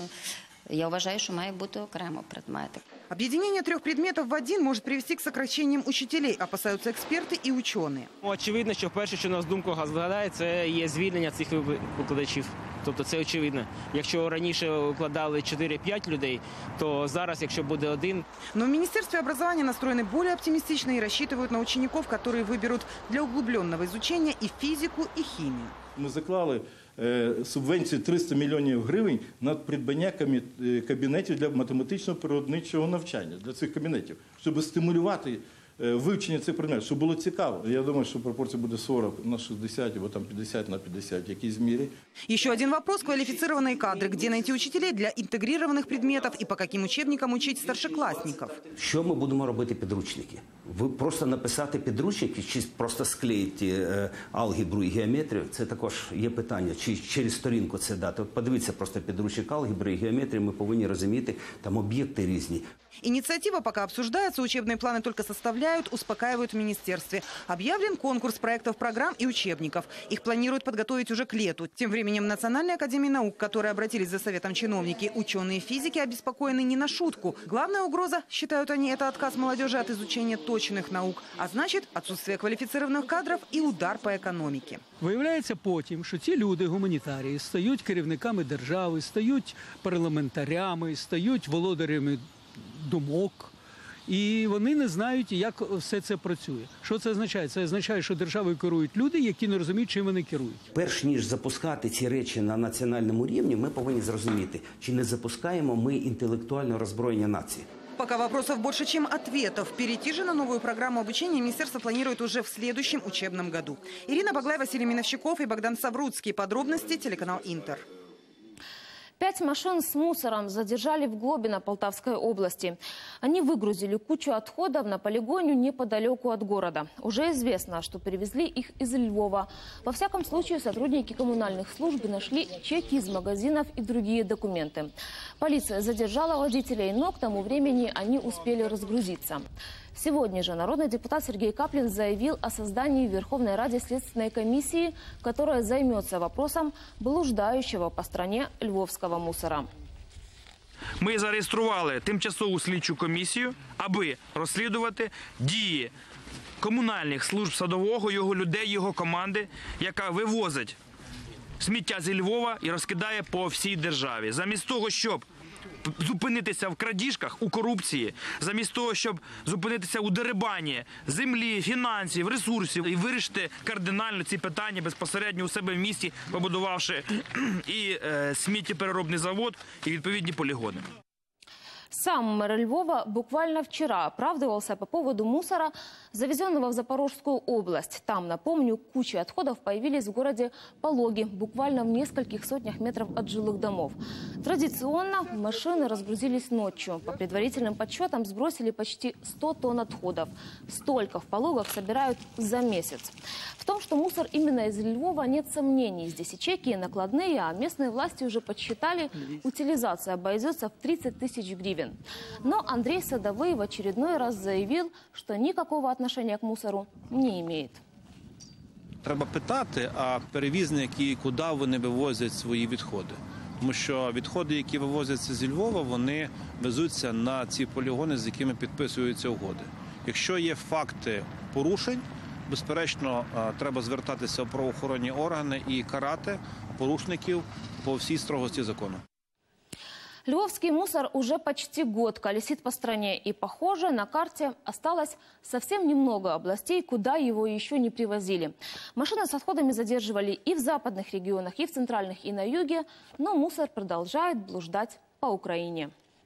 я вважаю, що має бути окремо предмети. Объединение 3 предметов в один может привести к сокращениям учителей, опасаются эксперты и ученые. Очевидно, що перше, що нас в думках згадає, це є звільнення цих викладачів. Тобто це очевидно. Якщо раніше укладали 4-5 людей, то зараз, якщо буде 1. Но в Министерстве образования настроены более оптимистично и рассчитывают на учеников, которые выберут для углубленного изучения и физику, и химию. Ми заклали субвенцію 300 мільйонів гривень на придбання кабінетів для математично-природничого навчання, для цих кабінетів, щоб стимулювати вивчення цих предметів, щоб було цікаво. Я думаю, що пропорція буде 40 на 60, або там 50 на 50 в якійсь мірі. Еще один вопрос – квалифицированные кадры. Где найти учителей для интегрированных предметов и по каким учебникам учить старшеклассников? Що ми будемо робити підручники? Ви просто написати підручники чи просто склеїти алгебру і геометрію? Це також є питання. Чи через сторінку це дати? От подивіться просто підручник алгебри і геометрії, ми повинні розуміти, там об'єкти різні. Инициатива пока обсуждается, учебные планы только составляют, успокаивают в министерстве. Объявлен конкурс проектов программ и учебников. Их планируют подготовить уже к лету. Тем временем Национальной академии наук, которые обратились за советом чиновники, ученые физики обеспокоены не на шутку. Главная угроза, считают они, это отказ молодежи от изучения точных наук. А значит, отсутствие квалифицированных кадров и удар по економіці. Виявляється потім, що ці люди, гуманітарії, стають керівниками держави, стають парламентарями, стають володарями думок, і вони не знають, як все це працює. Що це означає? Це означає, що державою керують люди, які не розуміють, чим вони керують. Перш ніж запускати ці речі на національному рівні, ми повинні зрозуміти, чи не запускаємо ми інтелектуальне роззброєння нації. Пока вопросов больше, чем ответов. Перейти же на новую программу обучения министерство планирует уже в следующем учебном году. Ирина Баглай, Василий Миновщиков и Богдан Савруцкий. Подробности телеканал «Интер». 5 машин с мусором задержали в Глобино Полтавской области. Они выгрузили кучу отходов на полигоне неподалеку от города. Уже известно, что перевезли их из Львова. Во всяком случае, сотрудники коммунальных служб нашли чеки из магазинов и другие документы. Полиция задержала водителей, но к тому времени они успели разгрузиться. Сегодня же народный депутат Сергей Каплин заявил о создании в Верховной Раде следственной комиссии, которая займется вопросом блуждающего по стране львовского мусора. Ми зареєстрували тимчасову слідчу комісію, аби розслідувати дії комунальних служб Садового, його людей, його команди, яка вивозить сміття зі Львова і розкидає по всій державі. Замість того, щоб зупинитися в крадіжках, у корупції, замість того, щоб зупинитися у дерибані землі, фінансів, ресурсів і вирішити кардинально ці питання безпосередньо у себе в місті, побудувавши і сміттєпереробний завод, і відповідні полігони. Сам мэр Львова буквально вчера оправдывался по поводу мусора, завезенного в Запорожскую область. Там, напомню, кучи отходов появились в городе Пологи, буквально в нескольких сотнях метров от жилых домов. Традиционно машины разгрузились ночью. По предварительным подсчетам сбросили почти 100 тонн отходов. Столько в Пологах собирают за месяц. В том, что мусор именно из Львова, нет сомнений. Здесь и чеки, и накладные, а местные власти уже подсчитали, утилизация обойдется в 30 тысяч гривен. Но Андрей Садовый в очередной раз заявил, что никакого отношения к мусору не имеет. Треба питати, а перевізники, куди вони вивозять свої відходи. Тому що відходи, які вивозяться зі Львова, вони везуться на ці полігони, з якими підписуються угоди. Якщо є факти порушень, безперечно, треба звертатися в правоохоронні органи і карати порушників по всій строгості закону. Львовский мусор уже почти год колесит по стране. И, похоже, на карте осталось совсем немного областей, куда его еще не привозили. Машины с отходами задерживали и в западных регионах, и в центральных, и на юге. Но мусор продолжает блуждать по Украине.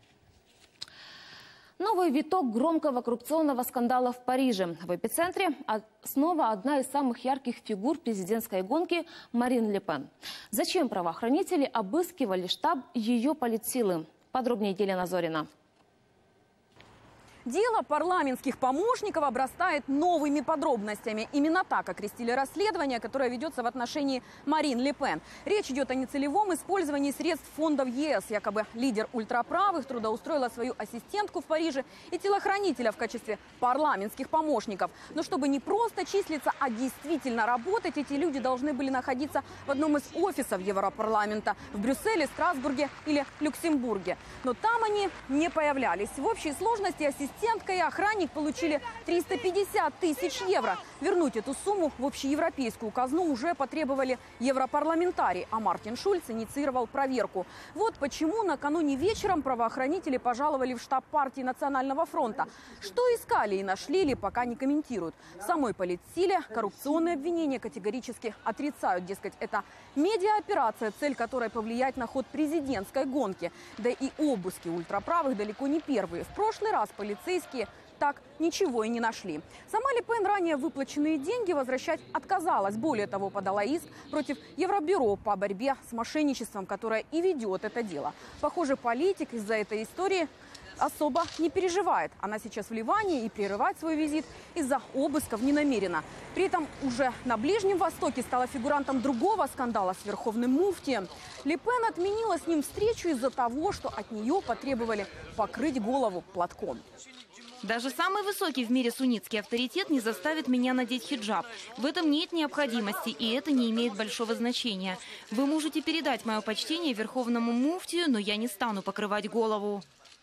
Новый виток громкого коррупционного скандала в Париже. В эпицентре снова одна из самых ярких фигур президентской гонки – Марин Ле Пен. Зачем правоохранители обыскивали штаб ее политсилы? Подробнее Елена Зорина. Дело парламентских помощников обрастает новыми подробностями. Именно так окрестили расследование, которое ведется в отношении Марин Ле Пен. Речь идет о нецелевом использовании средств фондов ЕС. Якобы лидер ультраправых трудоустроила свою ассистентку в Париже и телохранителя в качестве парламентских помощников. Но чтобы не просто числиться, а действительно работать, эти люди должны были находиться в одном из офисов Европарламента в Брюсселе, Страсбурге или Люксембурге. Но там они не появлялись. В общей сложности ассистентка и охранник получили 350 тысяч евро. Вернуть эту сумму в общеевропейскую казну уже потребовали европарламентарии, а Мартин Шульц инициировал проверку. Вот почему накануне вечером правоохранители пожаловали в штаб партии Национального фронта. Что искали и нашли ли, пока не комментируют. В самой политсиле коррупционные обвинения категорически отрицают. Дескать, это медиаоперация, цель которой повлиять на ход президентской гонки. Да и обыски ультраправых далеко не первые. В прошлый раз полицейские так ничего и не нашли. Сама Ле Пен ранее выплаченные деньги возвращать отказалась. Более того, подала иск против Евробюро по борьбе с мошенничеством, которое и ведет это дело. Похоже, политик из-за этой истории особо не переживает. Она сейчас в Ливане и прерывать свой визит из-за обысков не намерена. При этом уже на Ближнем Востоке стала фигурантом другого скандала с верховным муфтием. Ле Пен отменила с ним встречу из-за того, что от нее потребовали покрыть голову платком. Даже самый высокий в мире суннитский авторитет не заставит меня надеть хиджаб. В этом нет необходимости, и это не имеет большого значения. Вы можете передать мое почтение верховному муфтию, но я не стану покрывать голову.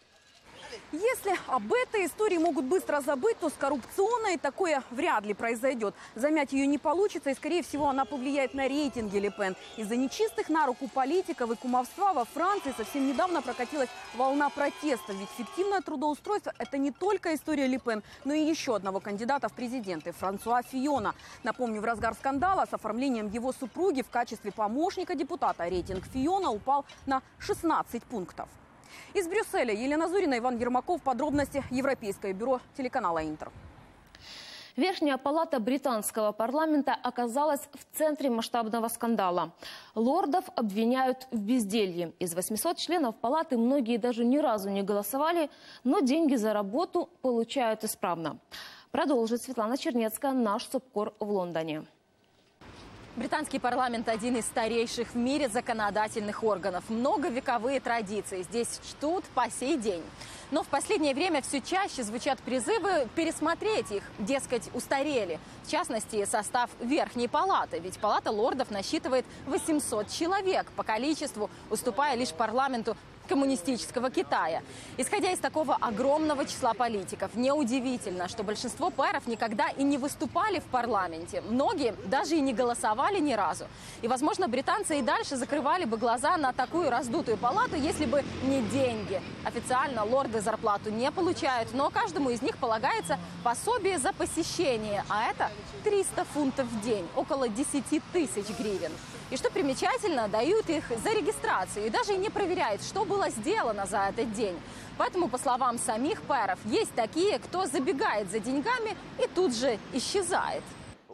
Если об этой истории могут быстро забыть, то с коррупционной такое вряд ли произойдет. Замять ее не получится, и, скорее всего, она повлияет на рейтинги Ле Пен. Из-за нечистых на руку политиков и кумовства во Франции совсем недавно прокатилась волна протестов. Ведь фиктивное трудоустройство – это не только история Ле Пен, но и еще одного кандидата в президенты – Франсуа Фийона. Напомню, в разгар скандала с оформлением его супруги в качестве помощника депутата рейтинг Фийона упал на 16 пунктов. Из Брюсселя Елена Зурина, Иван Ермаков. Подробности. Европейское бюро телеканала «Интер». Верхняя палата британского парламента оказалась в центре масштабного скандала. Лордов обвиняют в безделье. Из 800 членов палаты многие даже ни разу не голосовали, но деньги за работу получают исправно. Продолжит Светлана Чернецкая, наш СОБКОР в Лондоне. Британский парламент – один из старейших в мире законодательных органов. Многовековые традиции здесь чтут по сей день. Но в последнее время все чаще звучат призывы пересмотреть их, дескать, устарели. В частности, состав Верхней палаты. Ведь палата лордов насчитывает 800 человек, по количеству уступая лишь парламенту коммунистического Китая. Исходя из такого огромного числа политиков, неудивительно, что большинство пэров никогда и не выступали в парламенте. Многие даже и не голосовали ни разу. И, возможно, британцы и дальше закрывали бы глаза на такую раздутую палату, если бы не деньги. Официально лорды зарплату не получают, но каждому из них полагается пособие за посещение. А это 300 фунтов в день, около 10 тысяч гривен. И что примечательно, дают их за регистрацию и даже и не проверяют, что было сделано за этот день. Поэтому, по словам самих пэров, есть такие, кто забегает за деньгами и тут же исчезает.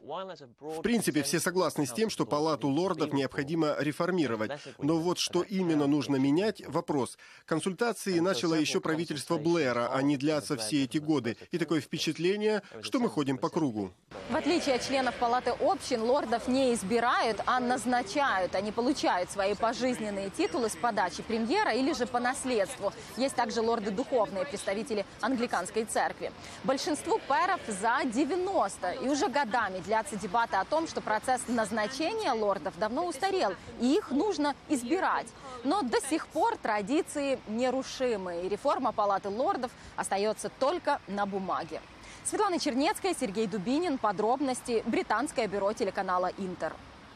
В принципе, все согласны с тем, что палату лордов необходимо реформировать. Но вот что именно нужно менять – вопрос. Консультации начало еще правительство Блэра, они длятся все эти годы. И такое впечатление, что мы ходим по кругу. В отличие от членов палаты общин, лордов не избирают, а назначают. Они получают свои пожизненные титулы с подачи премьера или же по наследству. Есть также лорды духовные, представители англиканской церкви. Большинству пэров за 90. И уже годами длятся дебаты о том, что процесс назначения лордов давно устарел, и их нужно избирать. Но до сих пор традиции нерушимы, и реформа палаты лордов остается только на бумаге. Светлана Чернецкая, Сергей Дубинин. Подробности. Британское бюро телеканала «Интер».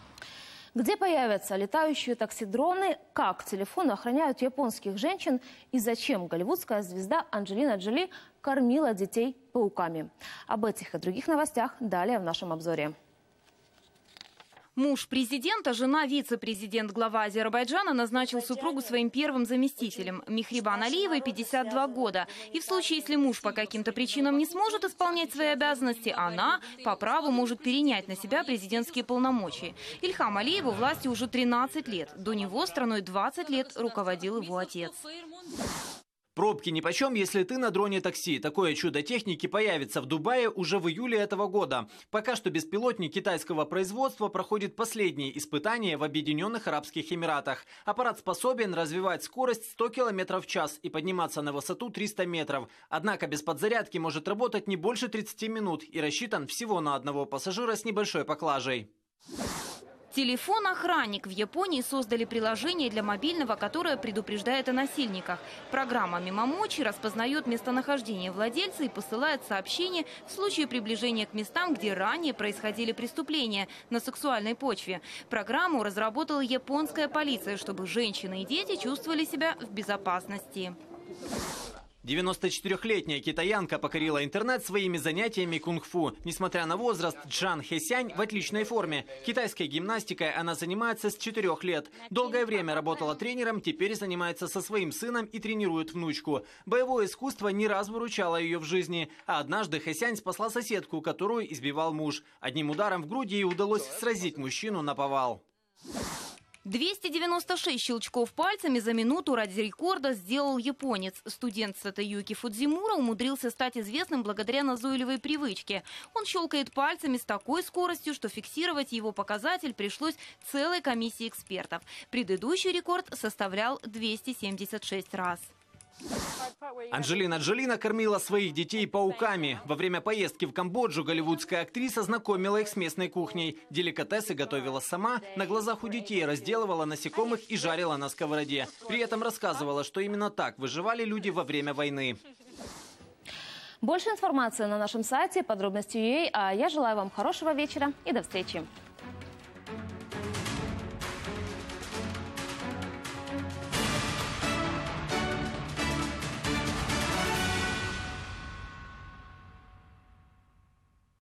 Где появятся летающие такси-дроны, как телефоны охраняют японских женщин и зачем голливудская звезда Анджелина Джоли кормила детей пауками. Об этих и других новостях далее в нашем обзоре. Муж президента, жена вице-президент, глава Азербайджана назначил супругу своим первым заместителем. Мехрибан Алиевой 52 года. И в случае, если муж по каким-то причинам не сможет исполнять свои обязанности, она по праву может перенять на себя президентские полномочия. Ильхам Алиеву власти уже 13 лет. До него страной 20 лет руководил его отец. Пробки нипочем, если ты на дроне такси. Такое чудо техники появится в Дубае уже в июле этого года. Пока что беспилотник китайского производства проходит последние испытания в Объединенных Арабских Эмиратах. Аппарат способен развивать скорость 100 км в час и подниматься на высоту 300 метров. Однако без подзарядки может работать не больше 30 минут и рассчитан всего на одного пассажира с небольшой поклажей. Телефон-охранник. В Японии создали приложение для мобильного, которое предупреждает о насильниках. Программа Мимомочи распознает местонахождение владельца и посылает сообщения в случае приближения к местам, где ранее происходили преступления на сексуальной почве. Программу разработала японская полиция, чтобы женщины и дети чувствовали себя в безопасности. 94-летняя китаянка покорила интернет своими занятиями кунг-фу. Несмотря на возраст, Чжан Хэсянь в отличной форме. Китайской гимнастикой она занимается с 4 лет. Долгое время работала тренером, теперь занимается со своим сыном и тренирует внучку. Боевое искусство не раз выручало ее в жизни. А однажды Хэсянь спасла соседку, которую избивал муж. Одним ударом в грудь ей удалось сразить мужчину наповал. 296 щелчков пальцами за минуту ради рекорда сделал японец. Студент Сатоюки Фудзимура умудрился стать известным благодаря назойливой привычке. Он щелкает пальцами с такой скоростью, что фиксировать его показатель пришлось целой комиссии экспертов. Предыдущий рекорд составлял 276 раз. Анджелина Джоли накормила своих детей пауками. Во время поездки в Камбоджу голливудская актриса знакомила их с местной кухней. Деликатесы готовила сама, на глазах у детей разделывала насекомых и жарила на сковороде. При этом рассказывала, что именно так выживали люди во время войны. Больше информации на нашем сайте подробности.ua. А я желаю вам хорошего вечера и до встречи.